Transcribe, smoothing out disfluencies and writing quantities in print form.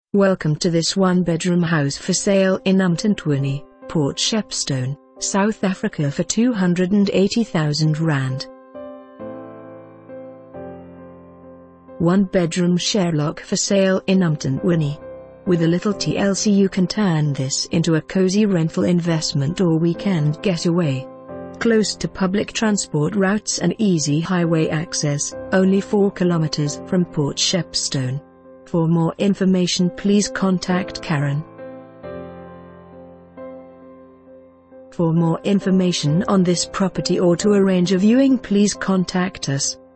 Welcome to this one-bedroom house for sale in Umtantwini, Port Shepstone, South Africa for R280,000. One-bedroom Sherlock for sale in Umtantwini. With a little TLC you can turn this into a cozy rental investment or weekend getaway. Close to public transport routes and easy highway access, only 4 kilometers from Port Shepstone. For more information please contact Karen. For more information on this property or to arrange a viewing please contact us.